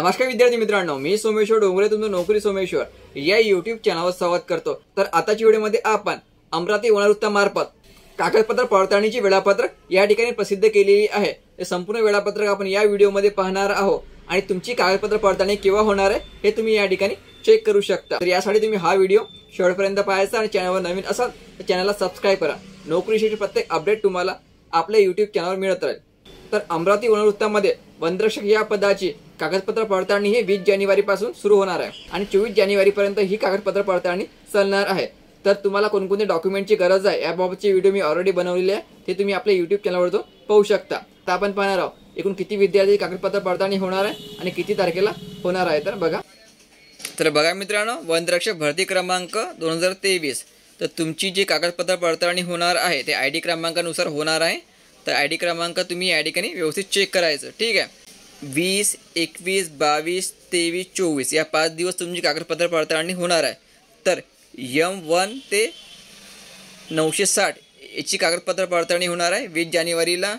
नमस्कार विद्यार्थी मित्रांनो, मी सोमेश्वर डोंगरे तुमचं नोकरी सोमेश्वर या YouTube चॅनलवर स्वागत करतो। तर आताच्या व्हिडिओमध्ये आपण अमरावती वनवृत्तामार्फत कागदपत्र पडताळणीचे वेळापत्रक या ठिकाणी प्रसिद्ध केलेली आहे। हे संपूर्ण वेळापत्रक आपण या व्हिडिओमध्ये पाहणार आहोत आणि तुमची कागदपत्र पडताळणी केव्हा होणार आहे हे तुम्ही या ठिकाणी चेक करू शकता। तर यासाठी तुम्ही हा व्हिडिओ शेवटपर्यंत पाहायचा आणि चॅनलवर नवीन असाल तर चॅनलला सबस्क्राइब करा। नोकरीसाठी प्रत्येक अपडेट तुम्हाला आपल्या YouTube चॅनलवर मिळत राहील। तर अमरावती वनवृत्तामध्ये वनरक्षक या पदाची कागदपत्र पडताळणी ही 20 जानेवारी पासून सुरू होणार आहे आणि 24 जानेवारी पर्यंत ही कागदपत्र पडताळणी चालणार आहे। तर तुम्हाला कोणकोणते डॉक्युमेंटची गरज आहे याबाबतची व्हिडिओ मी ऑलरेडी बनवलेली आहे, ते तुम्ही आपल्या YouTube चॅनलवर जाऊन पाहू शकता। तर आपण पाहणार आहोत एकूण किती विद्यार्थी कागदपत्र पडताळणी होणार आहे आणि किती तारखेला होणार आहे। तर बघा मित्रांनो, वनरक्षक भरती क्रमांक 2023 तर तुमची जी कागदपत्र पडताळणी होणार आहे ते ID क्रमांकानुसार होणार आहे। तर ID क्रमांक तुम्ही या ठिकाणी व्यवस्थित चेक करायचं, ठीक आहे। 20, 21, 22, 23, 24 या 5 दिवस तुमची कागदपत्र पडताळणी होणार आहे। तर M1 ते 960 याची कागदपत्र पडताळणी होणार आहे 20 जानेवारीला,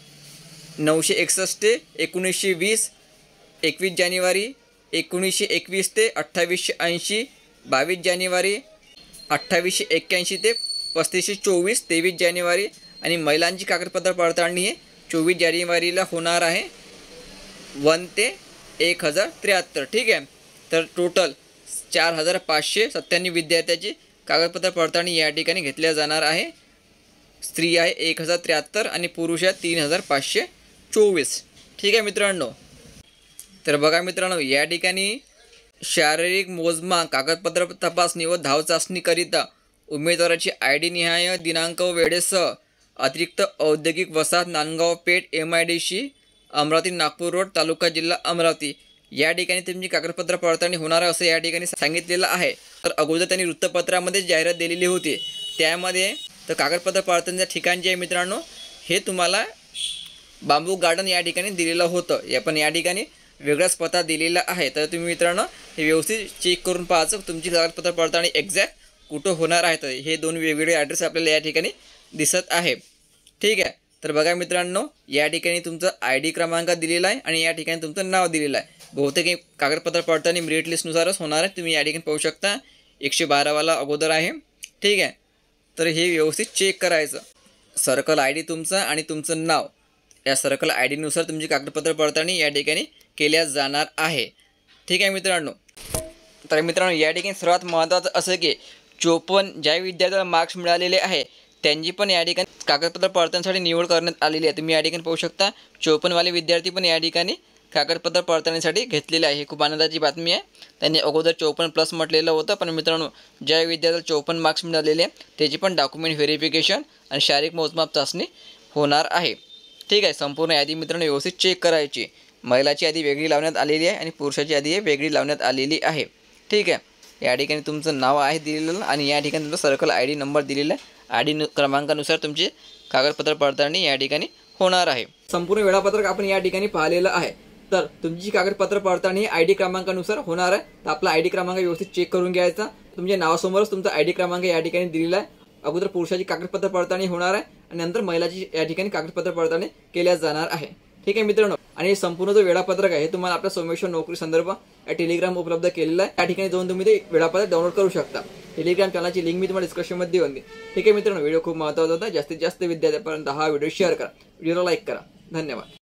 961 ते 1920 21 जानेवारी, 1921 ते 2880 22 जानेवारी, 2881 ते 3524 23 जानेवारी आणि महिलांची कागदपत्र पडताळणी हे 24 जानेवारीला होणार आहे 1 ते 1073, ठीक आहे। तर टोटल 4597 विद्यार्थ्यांची कागदपत्र पडताळणी या ठिकाणी घेतल्या जाणार आहे। स्त्री आहे 1073 आणि पुरुष आहे 3524, ठीक आहे मित्रांनो। तर बघा मित्रांनो, या ठिकाणी शारीरिक मोजमाप, कागदपत्र तपासणी व धाव चाचणीकरिता उमेदवाराची ID निहाय दिनांक व वेळेसह अतिरिक्त औद्योगिक वसाहत नांदगाव पेठ MIDC अमरावती नागपूर रोड तालुका जिल्हा अमरावती या ठिकाणी तुमची कागदपत्र पडताळणी होणार असं या ठिकाणी सांगितलेलं आहे। तर अगोदर त्यांनी वृत्तपत्रामध्ये जाहिरात दिलेली होती, त्यामध्ये तर कागदपत्र पडताळणीचं ठिकाण जे आहे मित्रांनो हे तुम्हाला बांबू गार्डन या ठिकाणी दिलेलं होतं। या पण या ठिकाणी वेगळाच पत्ता दिलेला आहे। तर तुम्ही मित्रांनो हे व्यवस्थित चेक करून पाहायचं तुमची कागदपत्र पडताळणी एक्झॅक्ट कुठं होणार आहे। तर हे दोन वेगवेगळे ॲड्रेस आपल्याला या ठिकाणी दिसत आहे, ठीक आहे। तर बघा मित्रांनो, या ठिकाणी तुमचं ID क्रमांक दिलेला आहे आणि या ठिकाणी तुमचं नाव दिलेलं आहे। बहुतेक कागदपत्र पडताळणी मेरिट लिस्टनुसारच होणार आहे, तुम्ही या ठिकाणी पाहू शकता 112 वाला अगोदर आहे, ठीक आहे। तर हे व्यवस्थित चेक करायचं, सर्कल ID तुमचं आणि तुमचं नाव या सर्कल ID नुसार तुमची कागदपत्र पडताळणी या ठिकाणी केल्या जाणार आहे, ठीक आहे मित्रांनो। तर मित्रांनो, या ठिकाणी सर्वात महत्त्वाचं असं की 54 ज्या विद्यार्थ्याला मार्क्स मिळालेले आहे त्यांची पण या ठिकाणी कागदपत्र पडताळणीसाठी निवड करण्यात आलेली आहे। तुम्ही या ठिकाणी पाहू शकता 54 वाले विद्यार्थी पण या ठिकाणी कागदपत्र पडताळणीसाठी घेतलेले आहे। हे खूप आनंदाची बातमी आहे। त्यांनी अगोदर 54+ म्हटलेलं होतं, पण मित्रांनो ज्या विद्यार्थ्याला 54 मार्क्स मिळालेले त्याची पण डॉक्युमेंट व्हेरिफिकेशन आणि शारीरिक मोजमाप चाचणी होणार आहे, ठीक आहे। संपूर्ण यादी मित्रांनो व्यवस्थित चेक करायची। महिलाची यादी वेगळी लावण्यात आलेली आहे आणि पुरुषाची यादी वेगळी लावण्यात आलेली आहे, ठीक आहे। या ठिकाणी तुमचं नाव आहे दिलेलं आणि या ठिकाणी तुमचा सर्कल ID नंबर दिलेला आहे। ID क्रमांकानुसार तुमची कागदपत्र पडताळणी या ठिकाणी होणार आहे। संपूर्ण वेळापत्रक आपण या ठिकाणी पाहिलेलं आहे। तर तुमची कागदपत्र पडताळणी ID क्रमांकानुसार होणार आहे। तर आपला ID क्रमांक व्यवस्थित चेक करून घ्यायचा। तुमच्या नावासमोरच तुमचा ID क्रमांक या ठिकाणी दिलेला आहे। अगोदर पुरुषाची कागदपत्र पडताळणी होणार आहे आणि नंतर महिलाची या ठिकाणी कागदपत्र पडताळणी केल्या जाणार आहे, ठीक आहे मित्रांनो। आणि संपूर्ण जो वेळापत्रक आहे हे तुम्हाला आपल्या सोमेश्वर नोकरी संदर्भ या टेलिग्राम उपलब्ध केलेला आहे। त्या ठिकाणी जाऊन तुम्ही ते वेळापत्रक डाउनलोड करू शकता। टेलिग्राम चॅनलची लिंक मी तुम्हाला डिस्क्रिप्शनमध्ये देऊन देईन, ठीक आहे मित्रांनो। व्हिडिओ खूप महत्त्वाचा होता, जास्तीत जास्त विद्यार्थ्यांपर्यंत हा व्हिडिओ शेअर करा, व्हिडिओला लाईक करा, धन्यवाद।